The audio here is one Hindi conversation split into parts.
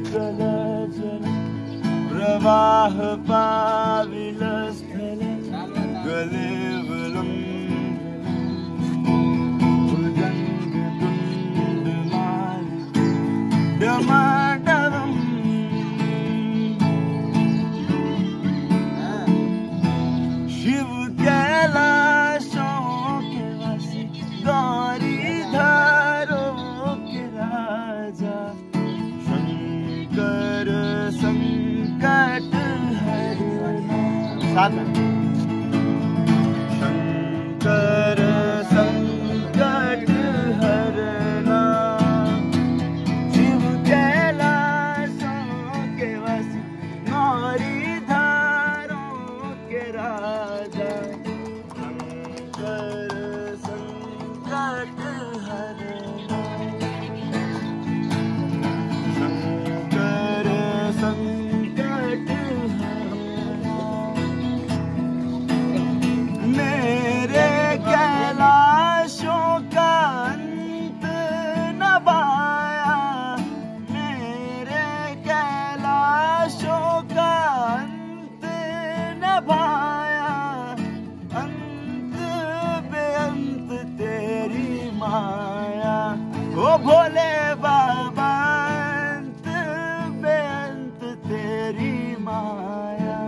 जलजल प्रवाह पाविलस्थल गलेवलं डमाडवम् शिव कैलाशों के वासी गौरीधरों के राजा शंकर संकट हरना शंकर संकट हरना शिव कैलाशों के वासी गौरीधरों के राजा शंकर संकट हरना शंकर संकट हरना मेरे कैलाशों का अंत न पाया मेरे कैलाशों का अंत न पाया अंत बेअंत तेरी माया ओ भोले बाबा अंत बेअंत तेरी माया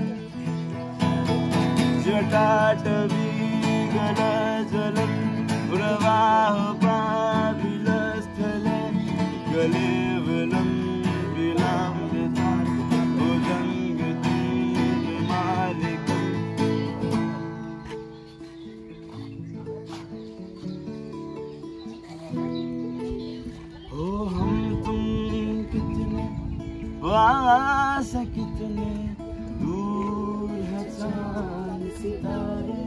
जटाटवी गलजलं प्रवाह पाविलस्थल गलेवलं विलाम्यतां भुजङ्गतुण्डमालिकम् ओ हम तुम कितने पास हैं कितने दूर है चांद सितारे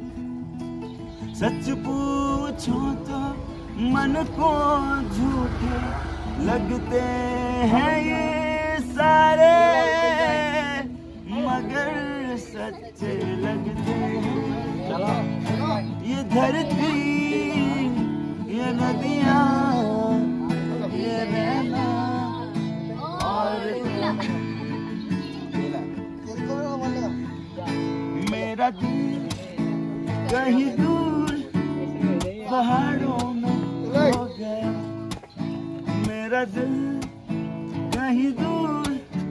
सच पूछो तो मन को झूठे लगते हैं ये सारे मगर सच्चे लगते हैं ये धरती ये नदियाँ ये रहना और मेरा दिल कहीं दूर पहाड़ों में हो गया मेरा दिल कहीं दूर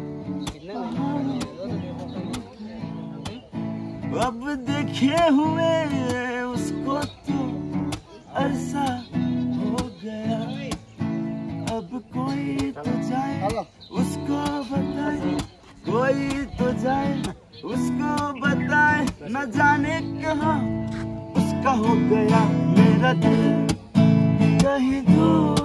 अब देखे हुए उसको तो अरसा हो गया अब कोई तो जाए उसको बताए कोई तो जाए उसको बताए न जाने कहाँ उसका हो गया मेरा दिल कहीं दूर